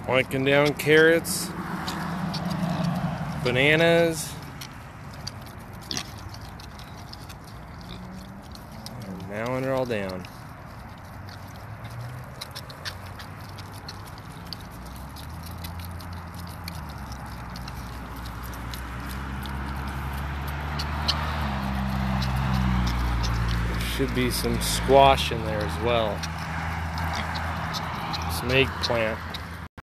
Planking down carrots, bananas, and mowing it all down. There should be some squash in there as well. Some eggplant.